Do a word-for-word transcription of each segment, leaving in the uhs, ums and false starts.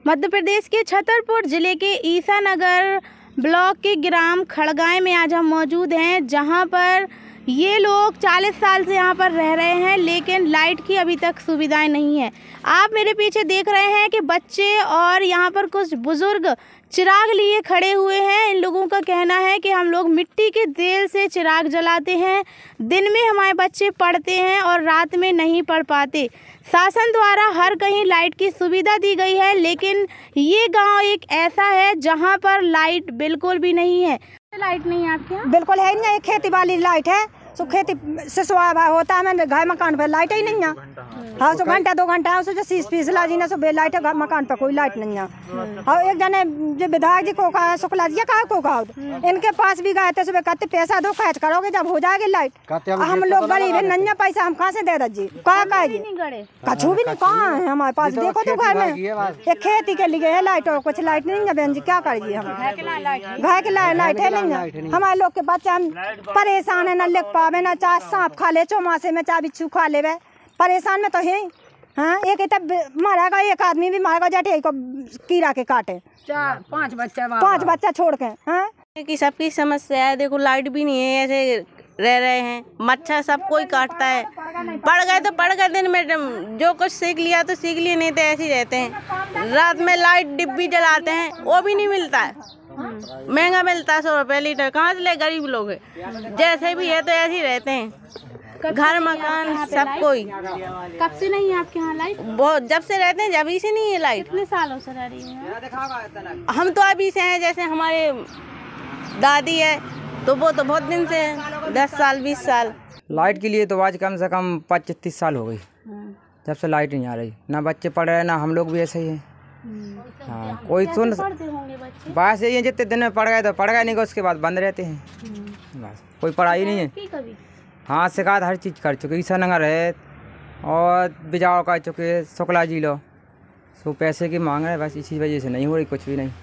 मध्य प्रदेश के छतरपुर जिले के ईसानगर ब्लॉक के ग्राम खड़गाय में आज हम मौजूद हैं, जहां पर ये लोग चालीस साल से यहां पर रह रहे हैं, लेकिन लाइट की अभी तक सुविधाएं नहीं है। आप मेरे पीछे देख रहे हैं कि बच्चे और यहां पर कुछ बुजुर्ग चिराग लिए खड़े हुए हैं। इन लोगों का कहना है कि हम लोग मिट्टी के तेल से चिराग जलाते हैं, दिन में हमारे बच्चे पढ़ते हैं और रात में नहीं पढ़ पाते। शासन द्वारा हर कहीं लाइट की सुविधा दी गई है, लेकिन ये गांव एक ऐसा है जहां पर लाइट बिल्कुल भी नहीं है। लाइट नहीं है आपके यहाँ? बिल्कुल है नहीं, खेती वाली लाइट है, सो खेती से सुबह होता है, मैंने घर मकान पे लाइट ही नहीं है। हाँ, सो घंटा दो घंटा है, उससे सीस फीस लाजी ना, सो बे लाइट है, मकान पे कोई लाइट नहीं है। और एक जने जो विधायक जी को कहा, शुक्ला जी कहा को कहा, इनके पास भी गए थे, सुबह कहते पैसा दो खर्च करोगे जब हो जाएगी लाइट। हम लोग गरीब है, नहीं पैसा हम कहाँ से दे दे जी, कहा कहा जी कछू भी नहीं, कहाँ है हमारे पास, देखो तो घर में एक खेती के लिए है लाइट और कुछ लाइट नहीं है। बहन जी क्या करिए, हम घर के लाइट है नहीं है। हमारे लोग के बच्चे हम परेशान है, न लिख पावे, न चाहे सांप खा ले चौमासे में, चाहे बिच्छू खा ले, परेशान में तो है। हाँ, एक तब मारेगा, एक आदमी भी मारेगा जाटे को कीड़ा के काटे, चार पांच बच्चा पांच बच्चा छोड़ के। हाँ, कि सबकी समस्या है। देखो लाइट भी नहीं है, ऐसे रह रहे हैं, मच्छर सब कोई काटता है। पढ़ गए तो पढ़ गए, दिन में जो कुछ सीख लिया तो सीख लिए, नहीं तो ऐसे ही रहते हैं। रात में लाइट डिब्बी जलाते हैं, वो भी नहीं मिलता है, महंगा मिलता है, सौ रुपये लीटर, कहाँ से ले, गरीब लोग है। जैसे भी है तो ऐसे ही रहते हैं, घर मकान सब कोई। कब से नहीं है आपके यहाँ लाइट? बहुत जब से रहते हैं, जब ही से नहीं है लाइट। कितने सालों से रह रही है? हम तो अभी से हैं, जैसे हमारे दादी है तो वो तो बहुत दिन से है, दस साल बीस साल। लाइट के लिए तो आज कम से कम पच्चीस तीस साल हो गई जब से लाइट नहीं आ रही। ना बच्चे पढ़ रहे, ना हम लोग भी ऐसे ही हैं। हाँ, कोई सुन बस यही है, जितने दिन में पढ़ गए तो पढ़ गए, नहीं उसके बाद बंद रहते हैं, बस कोई पढ़ाई नहीं है। हाँ, शिकायत हर चीज़ कर चुके, ईसानगर है और बिजाव कर चुके, शुक्ला जी लो, सो पैसे की मांग है, बस इसी वजह से नहीं हो रही, कुछ भी नहीं।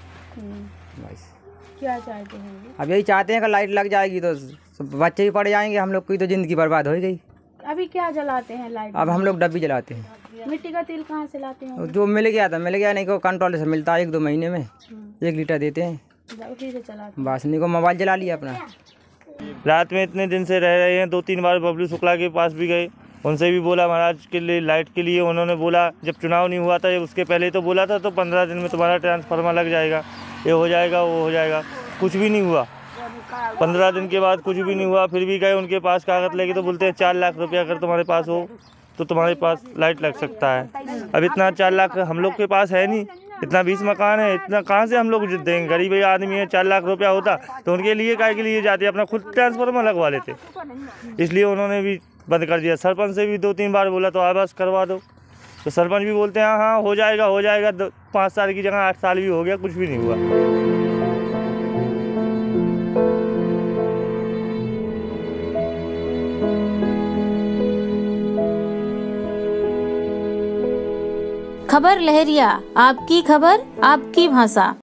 बस क्या चाहते हैं? अब यही चाहते हैं कि लाइट लग जाएगी तो बच्चे भी पढ़ जाएंगे, हम लोग की तो ज़िंदगी बर्बाद हो गई। अभी क्या जलाते हैं लाइट? अब हम लोग डब्बी जलाते हैं। मिट्टी का तेल कहाँ से लाते हैं? जो मिल गया था मिल गया, नहीं को कंट्रोल से मिलता है, एक दो महीने में एक लीटर देते हैं, उसी से चलाते हैं। बस नहीं को मोबाइल जला लिया अपना। रात में इतने दिन से रह रहे हैं, दो तीन बार बबलू शुक्ला के पास भी गए, उनसे भी बोला महाराज के लिए लाइट के लिए। उन्होंने बोला जब चुनाव नहीं हुआ था, उसके पहले तो बोला था तो पंद्रह दिन में तुम्हारा ट्रांसफार्मर लग जाएगा, ये हो जाएगा वो हो जाएगा, कुछ भी नहीं हुआ। पंद्रह दिन के बाद कुछ भी नहीं हुआ, फिर भी गए उनके पास कागज लेके तो बोलते हैं चार लाख रुपया अगर तुम्हारे पास हो तो तुम्हारे पास लाइट लग सकता है। अब इतना चार लाख हम लोग के पास है नहीं, इतना बीस मकान है, इतना कहाँ से हम लोग देंगे, गरीब आदमी है। चार लाख रुपया होता तो उनके लिए काय के लिए जाते, अपना खुद ट्रांसफार्मर लगवा लेते, इसलिए उन्होंने भी बंद कर दिया। सरपंच से भी दो तीन बार बोला तो आवास करवा दो, तो सरपंच भी बोलते हैं हाँ हाँ हो जाएगा हो जाएगा, पाँच साल की जगह आठ साल भी हो गया, कुछ भी नहीं हुआ। खबर लहरिया, आपकी खबर आपकी भाषा।